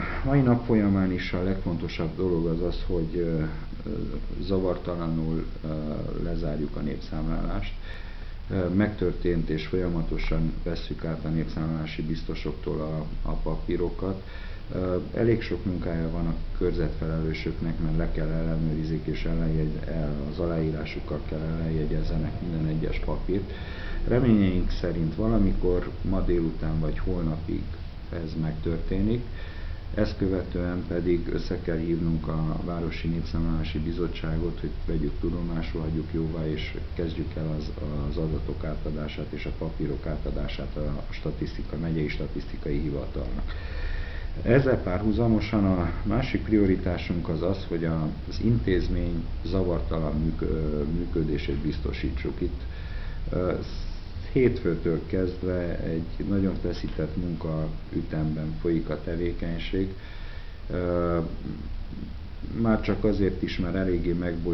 mai nap folyamán is a legfontosabb dolog az, hogy zavartalanul lezárjuk a népszámlálást. Megtörtént és folyamatosan vesszük át a népszámlálási biztosoktól a papírokat. Elég sok munkája van a körzetfelelősöknek, mert le kell ellenőrizik és az aláírásukkal kell ellenjegyezzenek minden egyes papírt. Reményeink szerint valamikor ma délután vagy holnapig ez megtörténik. Ezt követően pedig össze kell hívnunk a Városi Népszámlálási Bizottságot, hogy vegyük tudomásul, hagyjuk jóvá, és kezdjük el az adatok átadását és a papírok átadását a megyei statisztikai hivatalnak. Ezzel párhuzamosan a másik prioritásunk az, hogy az intézmény zavartalan működését biztosítsuk. Itt hétfőtől kezdve egy nagyon feszített munkaütemben folyik a tevékenység. Már csak azért is, mert eléggé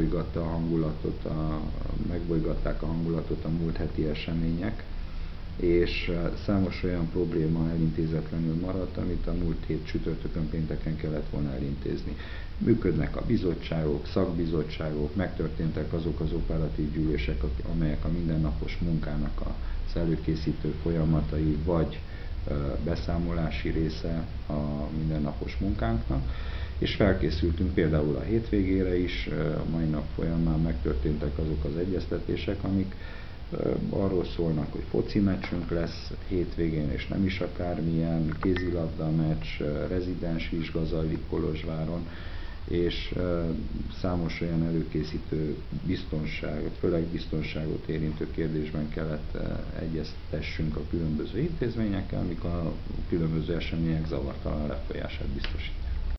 megbolygatták a hangulatot a múlt heti események, és számos olyan probléma elintézetlenül maradt, amit a múlt hét csütörtökön, pénteken kellett volna elintézni. Működnek a bizottságok, szakbizottságok, megtörténtek azok az operatív gyűlések, amelyek a mindennapos munkának az előkészítő folyamatai, vagy beszámolási része a mindennapos munkánknak, és felkészültünk például a hétvégére is. A mai nap folyamán megtörténtek azok az egyeztetések, amik arról szólnak, hogy foci meccsünk lesz hétvégén, és nem is akármilyen, kézilabda meccs, rezidens vizsga zajlik Kolozsváron, és számos olyan előkészítő főleg biztonságot érintő kérdésben kellett egyeztessünk a különböző intézményekkel, amik a különböző események zavartalan lefolyását biztosítják.